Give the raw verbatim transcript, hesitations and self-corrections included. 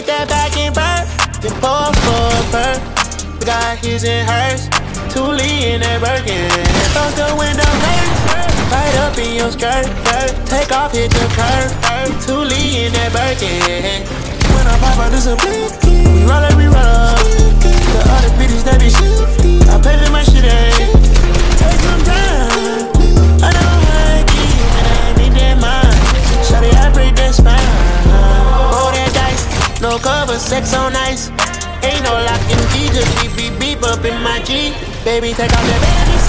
hit that back and burn. Then pour for a perk. We got his and hers. Toolie in that Birkin. Close the window, hey. Right up in your skirt. Take off, hit the curb. Toolie in that Birkin. When I pop out, this a blinky. We roll up, we roll up. The other bitches, they be shifty. I pay for my shit, eh. Take some time. I don't like it, and I need that mind. Shawty, I break that spine. Roll that dice, no cover, sex on ice. Ain't no locking key, just beep, beep, beep up in my G. Baby, take off that baby.